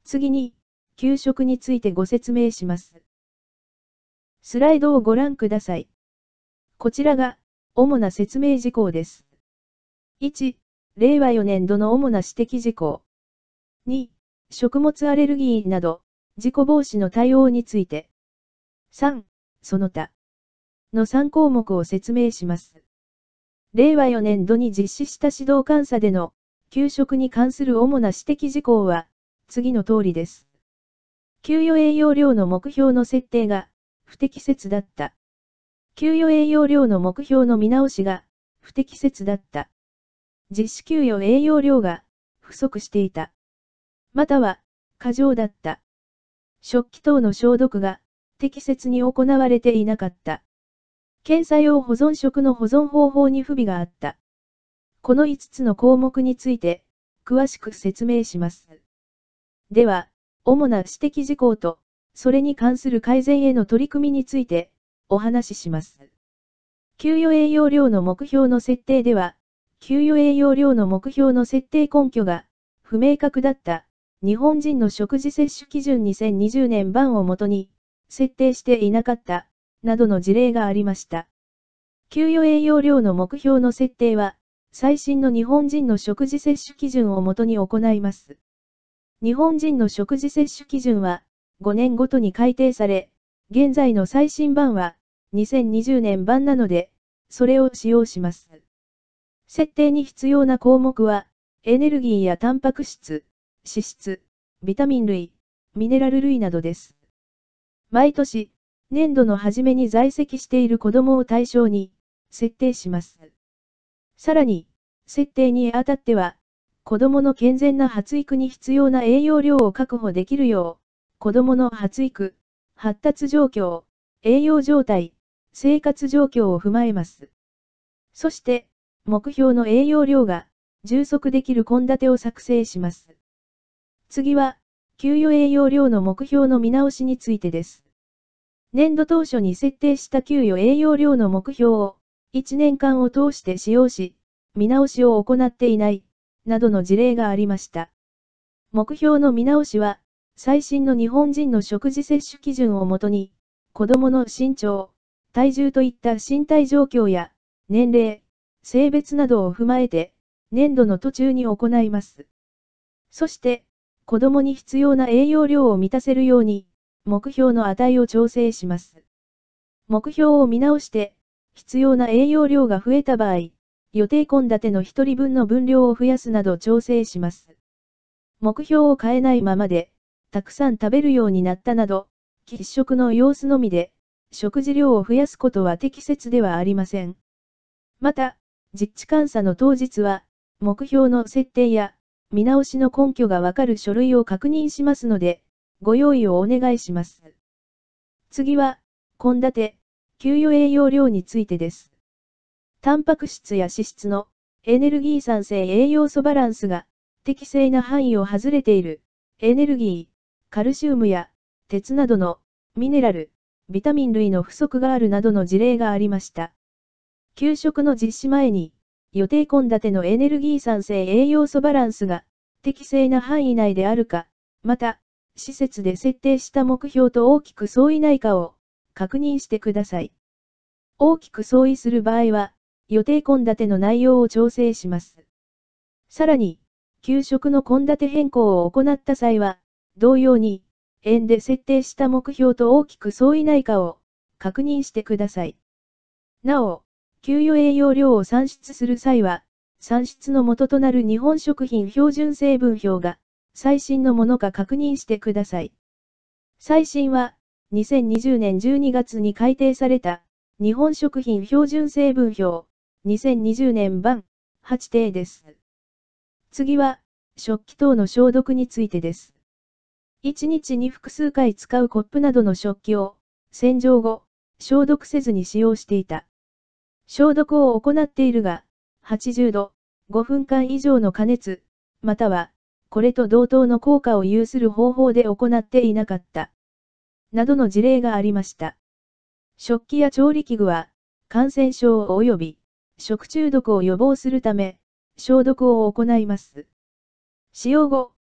次に、給食についてご説明します。スライドをご覧ください。こちらが、主な説明事項です。1、令和4年度の主な指摘事項。2、食物アレルギーなど、事故防止の対応について。3、その他の3項目を説明します。令和4年度に実施した指導監査での、給食に関する主な指摘事項は、次の通りです。給与栄養量の目標の設定が、不適切だった。給与栄養量の目標の見直しが、不適切だった。実施給与栄養量が、不足していた。または、過剰だった。食器等の消毒が、適切に行われていなかった。検査用保存食の保存方法に不備があった。この5つの項目について、詳しく説明します。では、主な指摘事項と、それに関する改善への取り組みについて、お話しします。給与栄養量の目標の設定では、給与栄養量の目標の設定根拠が、不明確だった、日本人の食事摂取基準2020年版をもとに、設定していなかった、などの事例がありました。給与栄養量の目標の設定は、最新の日本人の食事摂取基準をもとに行います。日本人の食事摂取基準は、5年ごとに改定され、現在の最新版は、2020年版なので、それを使用します。設定に必要な項目は、エネルギーやタンパク質、脂質、ビタミン類、ミネラル類などです。毎年、年度の初めに在籍している子どもを対象に、設定します。さらに、設定にあたっては、子どもの健全な発育に必要な栄養量を確保できるよう、子どもの発育、発達状況、栄養状態、生活状況を踏まえます。そして、目標の栄養量が充足できる献立を作成します。次は、給与栄養量の目標の見直しについてです。年度当初に設定した給与栄養量の目標を1年間を通して使用し、見直しを行っていない、などの事例がありました。目標の見直しは、最新の日本人の食事摂取基準をもとに、子どもの身長、体重といった身体状況や、年齢、性別などを踏まえて、年度の途中に行います。そして、子どもに必要な栄養量を満たせるように、目標の値を調整します。目標を見直して、必要な栄養量が増えた場合、予定献立の1人分の分量を増やすなど調整します。目標を変えないままで、たくさん食べるようになったなど、喫食の様子のみで、食事量を増やすことは適切ではありません。また、実地監査の当日は、目標の設定や、見直しの根拠がわかる書類を確認しますので、ご用意をお願いします。次は、献立、給与栄養量についてです。タンパク質や脂質のエネルギー産生栄養素バランスが適正な範囲を外れているエネルギー、カルシウムや鉄などのミネラル、ビタミン類の不足があるなどの事例がありました。給食の実施前に予定献立のエネルギー産生栄養素バランスが適正な範囲内であるか、また、施設で設定した目標と大きく相違ないかを確認してください。大きく相違する場合は、予定献立の内容を調整します。さらに、給食の献立変更を行った際は、同様に、園で設定した目標と大きく相違ないかを確認してください。なお、給与栄養量を算出する際は、算出の元となる日本食品標準成分表が最新のものか確認してください。最新は、2020年12月に改定された日本食品標準成分表2020年版8定です。次は、食器等の消毒についてです。1日に複数回使うコップなどの食器を、洗浄後、消毒せずに使用していた。消毒を行っているが、80度、5分間以上の加熱、または、これと同等の効果を有する方法で行っていなかった。などの事例がありました。食器や調理器具は、感染症及び食中毒を予防するため、消毒を行います。使用後、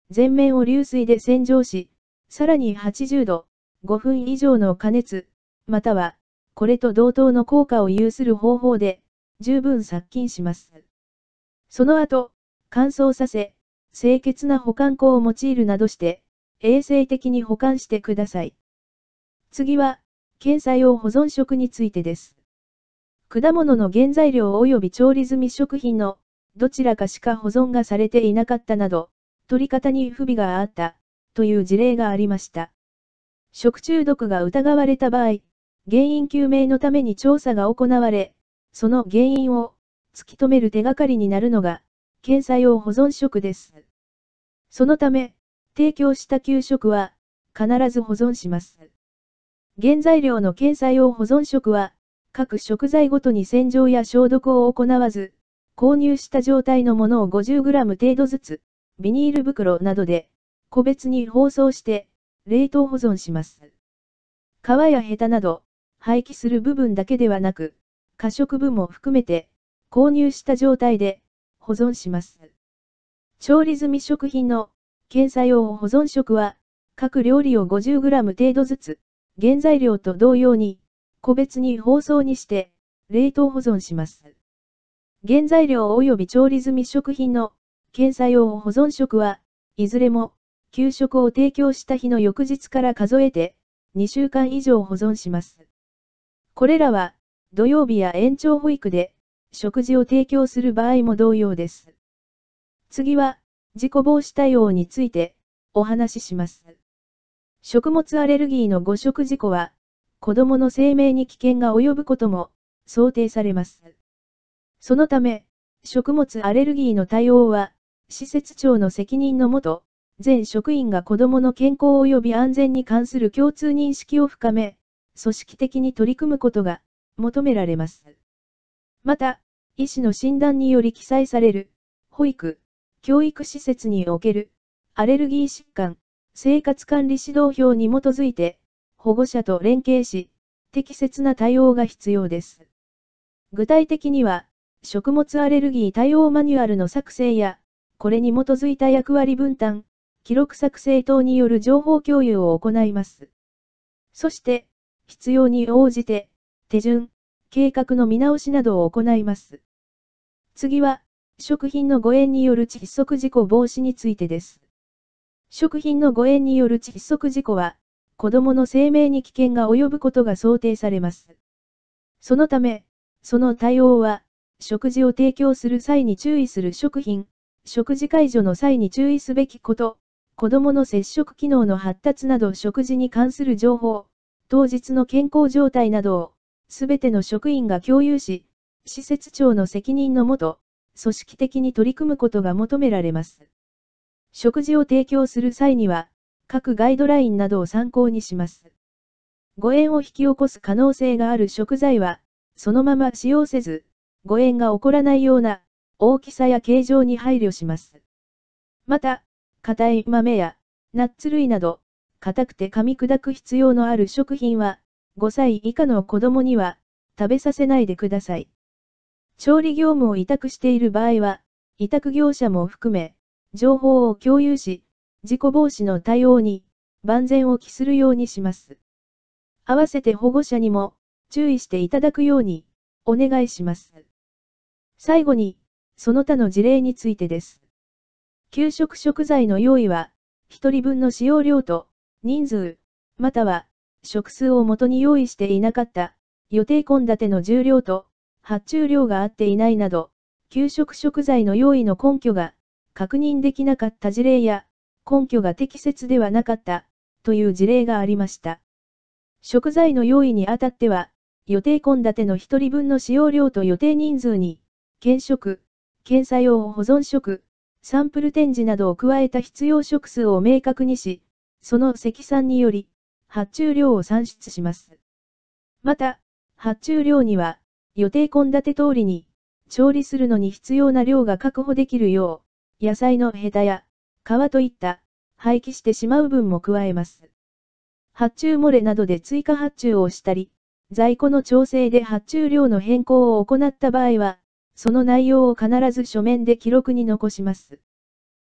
全面を流水で洗浄し、さらに80度、5分以上の加熱、または、これと同等の効果を有する方法で、十分殺菌します。その後、乾燥させ、清潔な保管庫を用いるなどして、衛生的に保管してください。次は、検査用保存食についてです。果物の原材料及び調理済み食品のどちらかしか保存がされていなかったなど、取り方に不備があったという事例がありました。食中毒が疑われた場合、原因究明のために調査が行われ、その原因を突き止める手がかりになるのが検査用保存食です。そのため、提供した給食は必ず保存します。原材料の検査用保存食は、各食材ごとに洗浄や消毒を行わず、購入した状態のものを 50g 程度ずつ、ビニール袋などで、個別に包装して、冷凍保存します。皮やヘタなど、廃棄する部分だけではなく、可食部も含めて、購入した状態で、保存します。調理済み食品の、検査用保存食は、各料理を 50g 程度ずつ、原材料と同様に、個別に包装にして、冷凍保存します。原材料及び調理済み食品の、検査用保存食は、いずれも、給食を提供した日の翌日から数えて、2週間以上保存します。これらは、土曜日や延長保育で、食事を提供する場合も同様です。次は、事故防止対応について、お話しします。食物アレルギーの誤食事故は、子供の生命に危険が及ぶことも想定されます。そのため、食物アレルギーの対応は、施設長の責任のもと、全職員が子供の健康及び安全に関する共通認識を深め、組織的に取り組むことが求められます。また、医師の診断により記載される、保育、教育施設における、アレルギー疾患、生活管理指導表に基づいて、保護者と連携し、適切な対応が必要です。具体的には、食物アレルギー対応マニュアルの作成や、これに基づいた役割分担、記録作成等による情報共有を行います。そして、必要に応じて、手順、計画の見直しなどを行います。次は、食品の誤嚥による窒息事故防止についてです。食品の誤嚥による窒息事故は、子供の生命に危険が及ぶことが想定されます。そのため、その対応は、食事を提供する際に注意する食品、食事介助の際に注意すべきこと、子供の摂食機能の発達など食事に関する情報、当日の健康状態などを、すべての職員が共有し、施設長の責任のもと、組織的に取り組むことが求められます。食事を提供する際には、各ガイドラインなどを参考にします。誤嚥を引き起こす可能性がある食材は、そのまま使用せず、誤嚥が起こらないような大きさや形状に配慮します。また、硬い豆やナッツ類など、硬くて噛み砕く必要のある食品は、5歳以下の子供には食べさせないでください。調理業務を委託している場合は、委託業者も含め、情報を共有し、事故防止の対応に万全を期するようにします。合わせて保護者にも注意していただくようにお願いします。最後に、その他の事例についてです。給食食材の用意は、1人分の使用量と人数、または食数を元に用意していなかった予定献立の重量と発注量が合っていないなど、給食食材の用意の根拠が確認できなかった事例や、根拠が適切ではなかったという事例がありました。食材の用意にあたっては、予定献立の1人分の使用量と予定人数に、検食、検査用保存食、サンプル展示などを加えた必要食数を明確にし、その積算により、発注量を算出します。また、発注量には、予定献立通りに、調理するのに必要な量が確保できるよう、野菜のヘタや皮といった廃棄してしまう分も加えます。発注漏れなどで追加発注をしたり、在庫の調整で発注量の変更を行った場合は、その内容を必ず書面で記録に残します。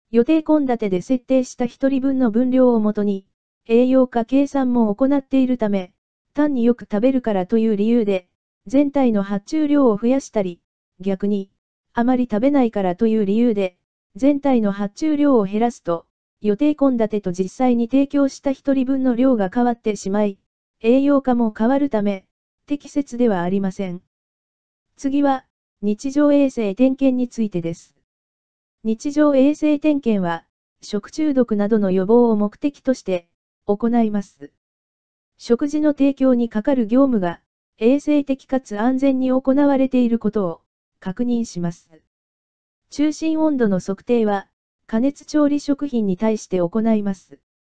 予定献立で設定した1人分の分量をもとに、栄養価計算も行っているため、単によく食べるからという理由で、全体の発注量を増やしたり、逆に、あまり食べないからという理由で、全体の発注量を減らすと、予定献立と実際に提供した1人分の量が変わってしまい、栄養価も変わるため、適切ではありません。次は、日常衛生点検についてです。日常衛生点検は、食中毒などの予防を目的として行います。食事の提供にかかる業務が衛生的かつ安全に行われていることを確認します。中心温度の測定は加熱調理食品に対して行います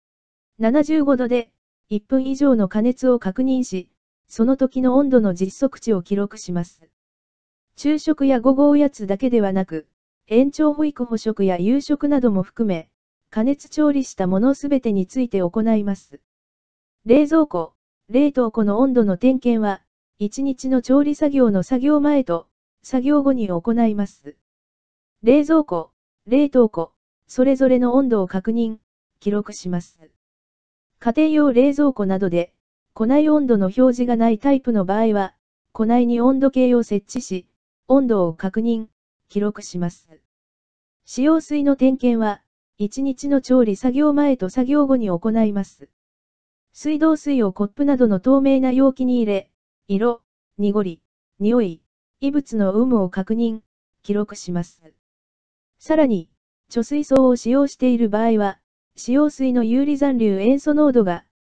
。75度で1分以上の加熱を確認し、その時の温度の実測値を記録します。昼食や午後おやつだけではなく、延長保育補食や夕食なども含め、加熱調理したものすべてについて行います。冷蔵庫、冷凍庫の温度の点検は、1日の調理作業の作業前と作業後に行います。冷蔵庫、冷凍庫、それぞれの温度を確認、記録します。家庭用冷蔵庫などで、庫内温度の表示がないタイプの場合は、庫内に温度計を設置し、温度を確認、記録します。使用水の点検は、1日の調理作業前と作業後に行います。水道水をコップなどの透明な容器に入れ、色、濁り、匂い、異物の有無を確認、記録します。さらに、貯水槽を使用している場合は、使用水の有利残留塩素濃度が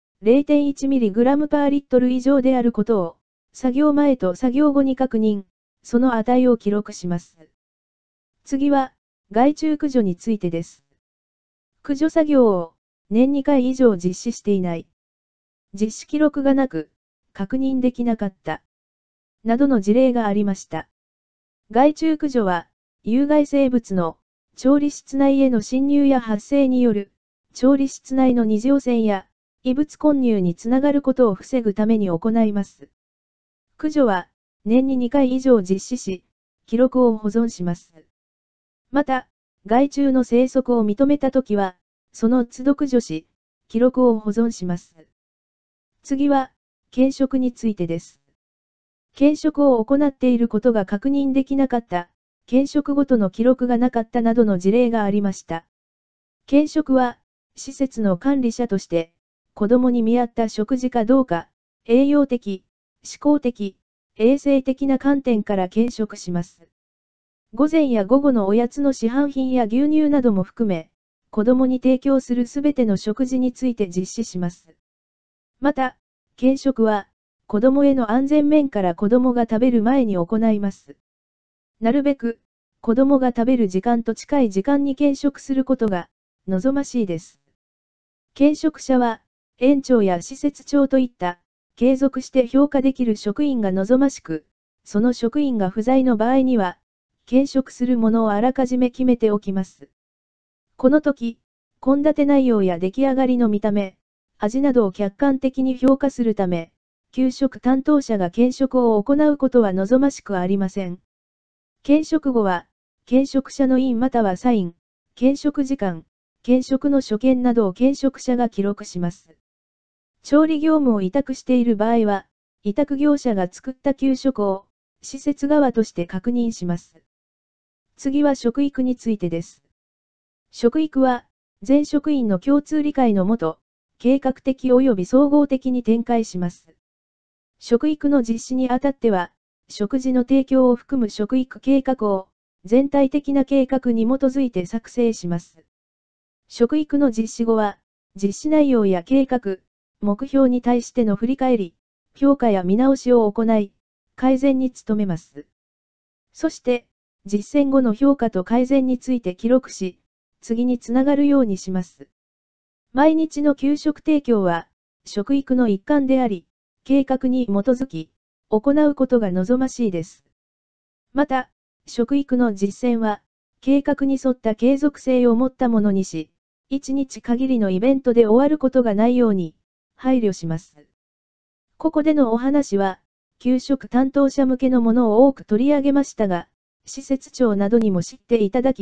0.1mg パーリットル以上であることを、作業前と作業後に確認、その値を記録します。次は、害虫駆除についてです。駆除作業を年2回以上実施していない。実施記録がなく、確認できなかった。などの事例がありました。害虫駆除は、有害生物の調理室内への侵入や発生による調理室内の二次汚染や異物混入につながることを防ぐために行います。駆除は年に2回以上実施し、記録を保存します。また、害虫の生息を認めたときは、その都度駆除し、記録を保存します。次は、検食についてです。検食を行っていることが確認できなかった、検食ごとの記録がなかったなどの事例がありました。検食は、施設の管理者として、子供に見合った食事かどうか、栄養的、思考的、衛生的な観点から検食します。午前や午後のおやつの市販品や牛乳なども含め、子供に提供するすべての食事について実施します。また、検食は、子供への安全面から子供が食べる前に行います。なるべく、子供が食べる時間と近い時間に検食することが望ましいです。検食者は、園長や施設長といった、継続して評価できる職員が望ましく、その職員が不在の場合には、検食するものをあらかじめ決めておきます。この時、献立内容や出来上がりの見た目、味などを客観的に評価するため、給食担当者が検食を行うことは望ましくありません。検食後は、検食者の印またはサイン、検食時間、検食の所見などを検食者が記録します。調理業務を委託している場合は、委託業者が作った給食を、施設側として確認します。次は食育についてです。食育は、全職員の共通理解のもと、計画的及び総合的に展開します。食育の実施にあたっては、食事の提供を含む食育計画を、全体的な計画に基づいて作成します。食育の実施後は、実施内容や計画、目標に対しての振り返り、評価や見直しを行い、改善に努めます。そして、実践後の評価と改善について記録し、次につながるようにします。毎日の給食提供は、食育の一環であり、計画に基づき、行うことが望ましいです。また、食育の実践は、計画に沿った継続性を持ったものにし、1日限りのイベントで終わることがないように、配慮します。ここでのお話は、給食担当者向けのものを多く取り上げましたが、施設長などにも知っていただき、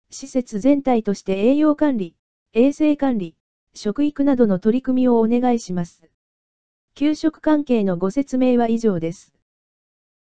施設全体として栄養管理、衛生管理、食育などの取り組みをお願いします。給食関係のご説明は以上です。